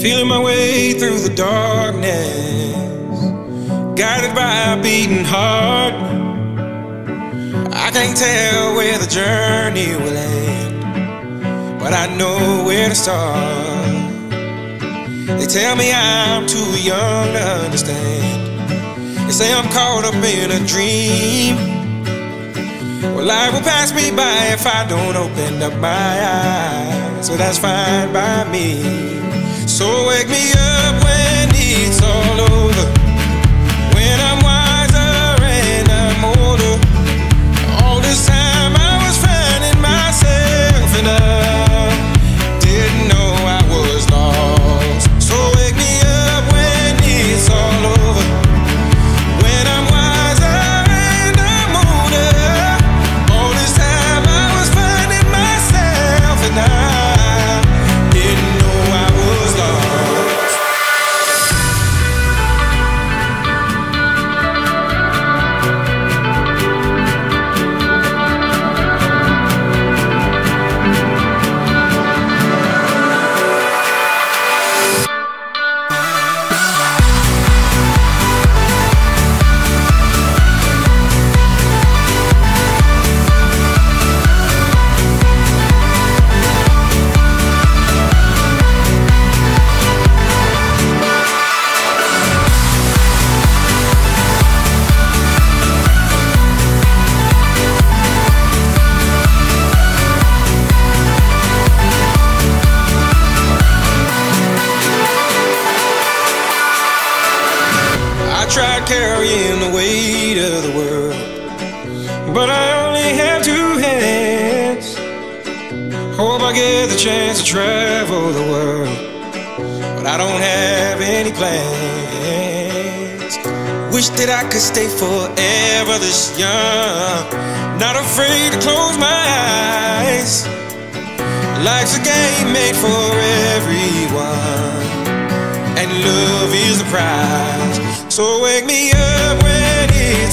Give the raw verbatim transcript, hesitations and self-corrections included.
Feeling my way through the darkness, guided by a beating heart. I can't tell where the journey will end, but I know where to start. They tell me I'm too young to understand. They say I'm caught up in a dream. Well, life will pass me by if I don't open up my eyes, so that's fine by me. So wake me up when it's all over, when I'm wiser and I'm older. All this time I was finding myself and I didn't know I was lost. So wake me up when it's all over, when I'm wiser and I'm older. All this time I was finding myself and I didn't know I was lost. I tried carrying the weight of the world, but I only have two hands. Hope I get the chance to travel the world, but I don't have any plans. Wish that I could stay forever this young, not afraid to close my eyes. Life's a game made for everyone, and love is the prize. So wake me up when it's